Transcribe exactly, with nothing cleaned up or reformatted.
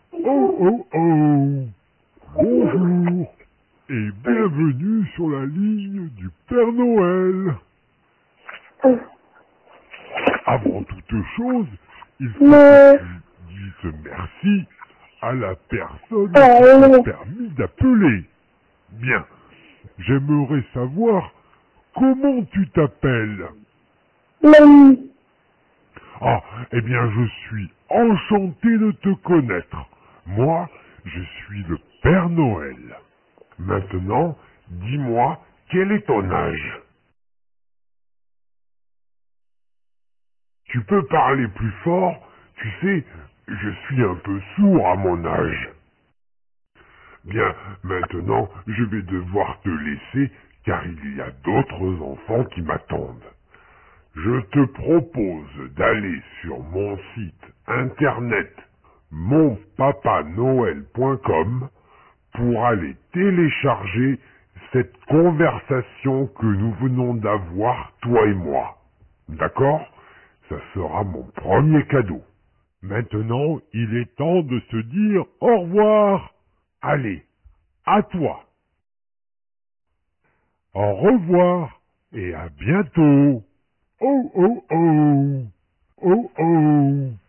Oh oh oh! Bonjour et bienvenue sur la ligne du Père Noël. Avant toute chose, il faut que tu dises merci à la personne qui t'a permis d'appeler. Bien, j'aimerais savoir comment tu t'appelles. Ah, eh bien je suis enchanté de te connaître. Moi, je suis le Père Noël. Maintenant, dis-moi, quel est ton âge? Tu peux parler plus fort? Tu sais, je suis un peu sourd à mon âge. Bien, maintenant, je vais devoir te laisser car il y a d'autres enfants qui m'attendent. Je te propose d'aller sur mon site internet mon papa noël point com pour aller télécharger cette conversation que nous venons d'avoir, toi et moi. D'accord? Ça sera mon premier cadeau. Maintenant, il est temps de se dire au revoir. Allez, à toi. Au revoir et à bientôt. Oh oh oh. Oh oh.